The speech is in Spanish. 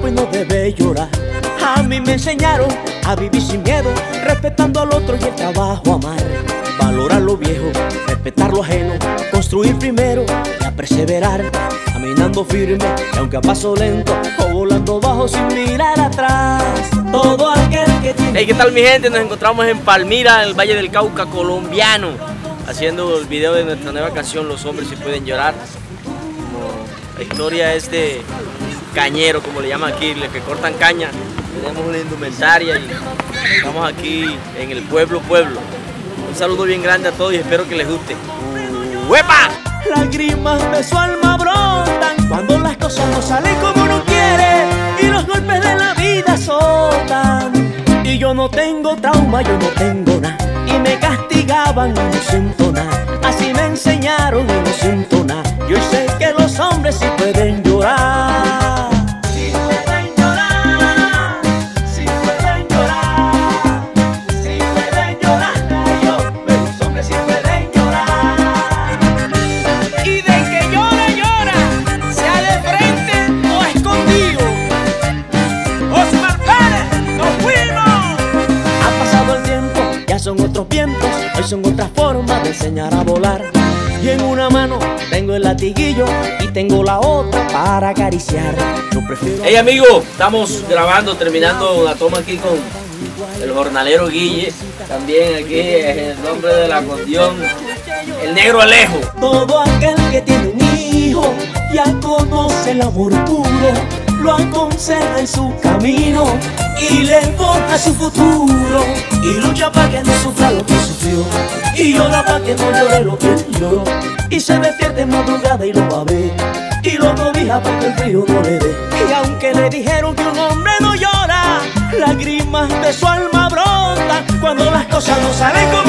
pues no debe llorar. A mí me enseñaron a vivir sin miedo, respetando al otro y el trabajo amar. Valorar lo viejo, respetar lo ajeno, construir primero y a perseverar. Caminando firme y aunque a paso lento, o volando bajo sin mirar atrás. Todo aquel que tiene... Hey, ¿qué tal mi gente? Nos encontramos en Palmira, en el Valle del Cauca colombiano, haciendo el video de nuestra nueva canción Los hombres sí pueden llorar. La historia es de cañero, como le llaman aquí, los que cortan caña. Tenemos una indumentaria y estamos aquí en el pueblo. Un saludo bien grande a todos y espero que les guste. ¡Uepa! Lágrimas de su alma brotan cuando las cosas no salen como uno quiere y los golpes de la vida azotan. Y yo no tengo trauma, yo no tengo nada, y me castigaban y no siento nada. Así me enseñaron y no siento nada. Yo sé que los hombres sí pueden llorar. Sí pueden llorar, sí pueden llorar, sí pueden llorar. Pero los hombres sí pueden llorar. Y de que llora, sea de frente o escondido. Osmar Pérez, nos fuimos. Ha pasado el tiempo, ya son otros vientos, hoy son otras formas de enseñar a volar. Y en una mano tengo el latiguillo y tengo la otra para acariciar. Yo prefiero... Hey amigos, estamos grabando, terminando la toma aquí con el jornalero Guille. También aquí es el nombre del acordeón, el negro Alejo. Todo aquel que tiene un hijo ya conoce el amor puro, lo aconseja en su camino y le forja su futuro. Y lucha para que no sufra lo que sufrió, y llora para que no llore lo que lloró. Y se despierte en madrugada y lo va a ver, y lo cobija para que el frío no le dé. Y aunque le dijeron que un hombre no llora, lágrimas de su alma brotan cuando las cosas no salen como